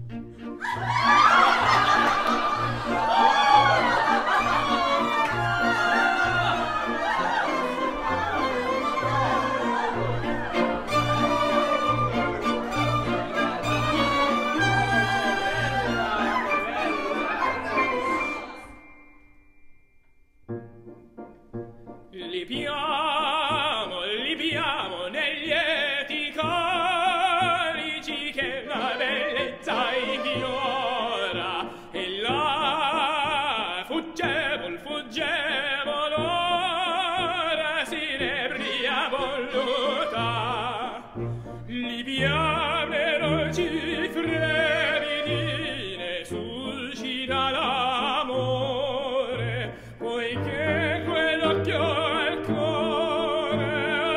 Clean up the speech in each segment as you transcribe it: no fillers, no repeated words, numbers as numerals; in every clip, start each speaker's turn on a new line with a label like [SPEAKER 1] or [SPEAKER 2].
[SPEAKER 1] Libiamo negli lieti corici che la bellezza ignora, e là fuggevol ora s'inebria voluta. Libiamo le dolci fremidine suscita l'amore, poiché quell'occhio al cuore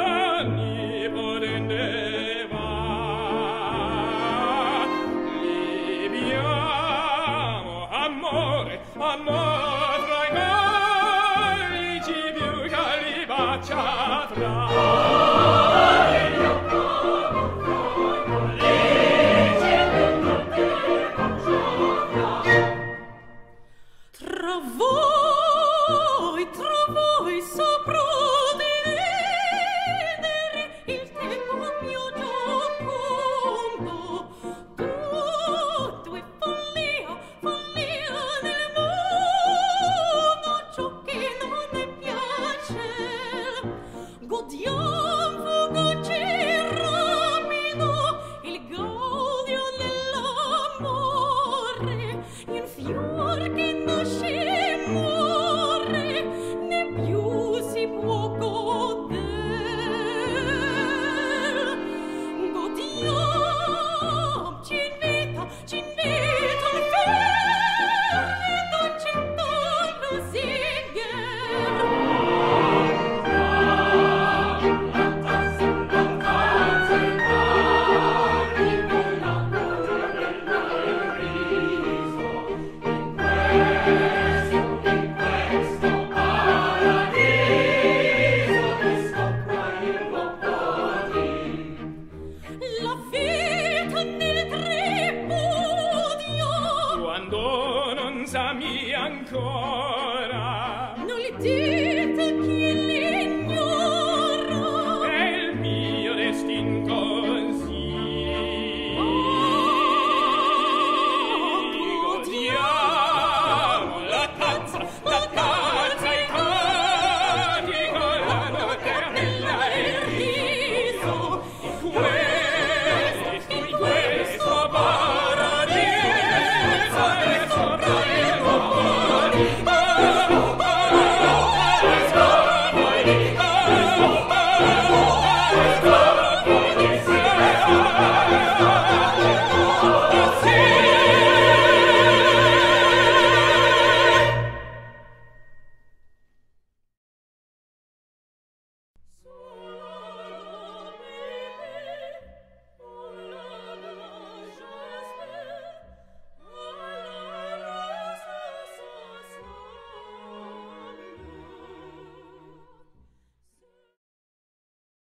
[SPEAKER 1] onnipotente va. Libiamo amore fra i colici più calli bacia tra.
[SPEAKER 2] Tra voi sopra di ridere il tempo mio giocondo, tutto è follia del mondo, ciò che non ne piace. Godiam fugace rapido il gaudio dell'amore, il fior che nasce muore, né più si può goder. Godiam, ci invita il fervido cent'anno Singer. La vita nel tripudio,
[SPEAKER 1] Quando non s'ami ancora,
[SPEAKER 2] non gli dite chi l'ignora.
[SPEAKER 1] è il mio destin così. Godiamo la tazza, i coti con la notte bella e il riso, in questo paradiso e sopra il mondo.